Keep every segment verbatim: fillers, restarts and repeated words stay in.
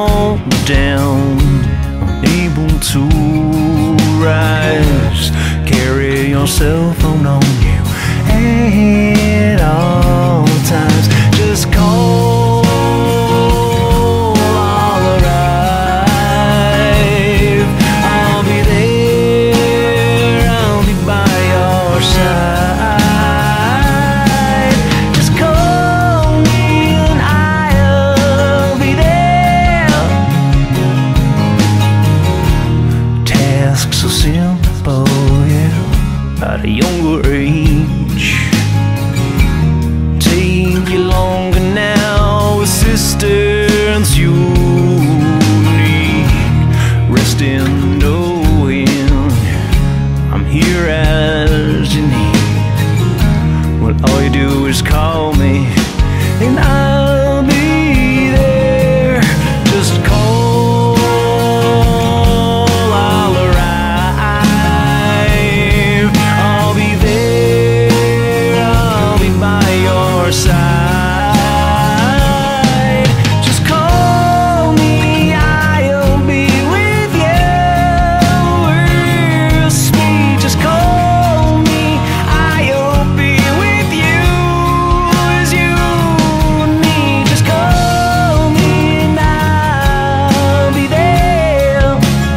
fall down, unable to rise. Carry your cell phone on you at all times. Just call, I'll arrive. I'll be there, I'll be by your side. Just call me and I'll be there. Task so simple, yeah, at a younger age. Take you longer now, assistance you need. Rest in knowing I'm here as you need. Well, all you do is call me and I'll be there. Just call, I'll arrive. I'll be there, I'll be by your side. Just call me, I'll be with you. We'll speak. Just call me, I'll be with you as you need. Just call me and I'll be there.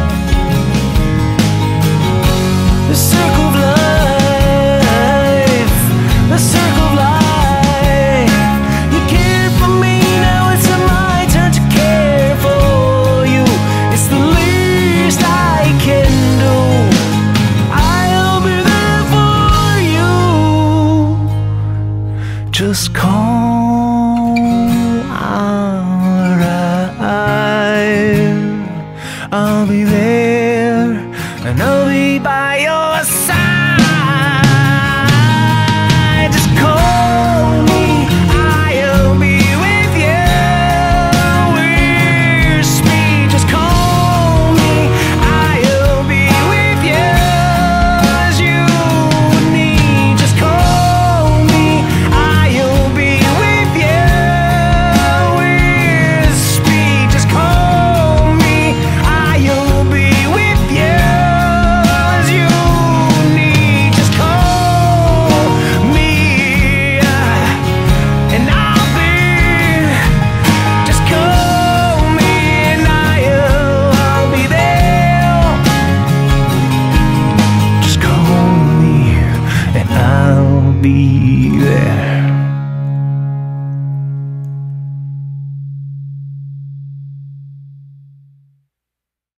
The circle of life, the circle of life. You care for me, now it's my turn to care for you. It's the least I can do. I'll be there for you. Just call, I'll arrive. I'll be there and I'll be by your side. Just call me, I'll be with you. We're speed. Just call me, I'll be with you as you need. Just call me, I'll be with you. We're speed. Just call me, I'll be with you as you need. Just call me and I'll be. Just call me and I'll, I'll be there. Just call me and I'll be there.